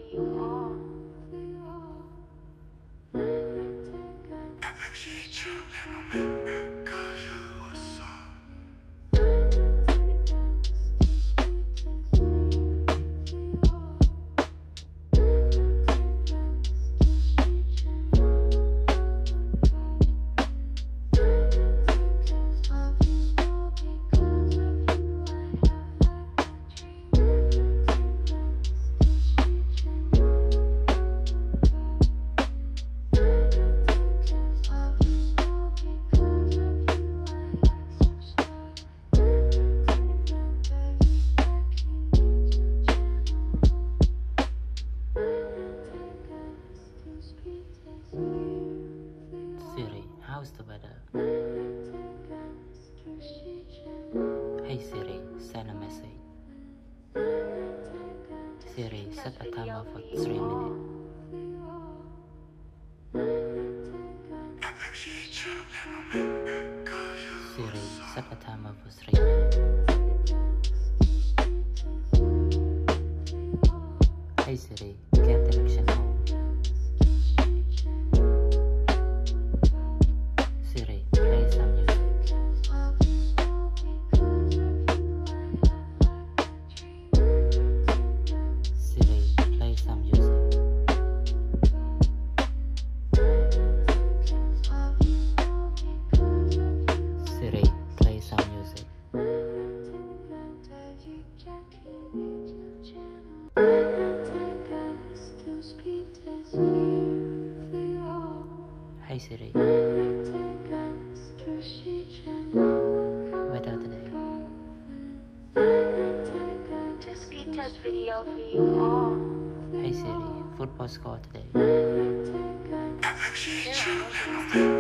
Siri, how's the weather? Hey Siri, send a message. Siri, set a timer for 3 minutes. Siri, set a timer for 3 minutes. Hey Siri, get direction home. Siri, play some music. Siri, play some music. Siri, play some music. Hey Siri, weather today. Video for you all. Hey Siri, football score today. Here,